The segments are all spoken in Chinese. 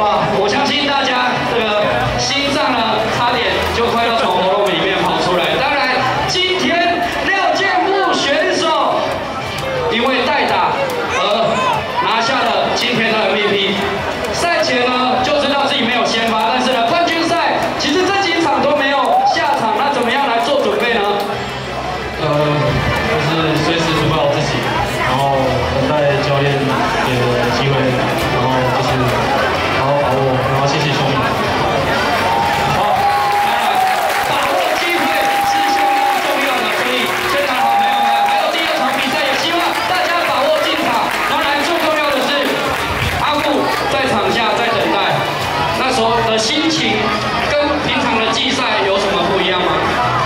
哇，我相信大家这个心脏呢，差点就快要从喉咙里面跑出来。当然，今天廖健富选手因为代打而拿下了今天的 MVP。赛前呢就知道自己没有先发，但是呢冠军赛其实这几场都没有下场，那怎么样来做准备呢？ 就是随时准备好自己，然后等待教练给的机会，然后就是好好把握，然后谢谢兄弟。 好，把握机会是相当重要的，所以现场好朋友们，还有第二场比赛，也希望大家把握进场。当然，最重要的是阿富在场下在等待，那时候的心情跟平常的季赛有什么不一样吗？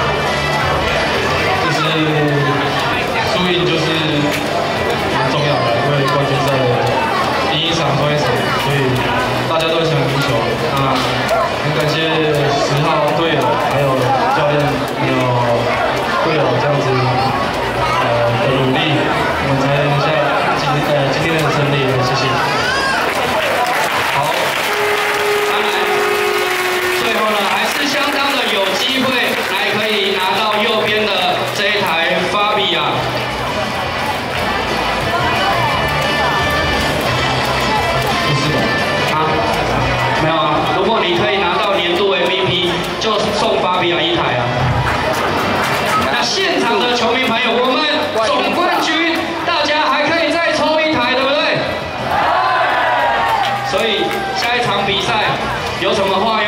输赢就是蛮重要的，因为冠军赛第一场冠军赛，所以大家都想赢球。那很感谢10号队友，还有教练，还有队友这样子的努力，我们才能下今天的胜利。谢谢。 好，当然，最后呢还是相当的有机会来可以拿到右边的这一台法比亚。没有啊，如果你可以拿到年度 MVP， 就送法比亚一台啊。那现场的球迷朋友，我们总冠军，大家还可以再抽一台，对不对？所以下一场比赛有什么话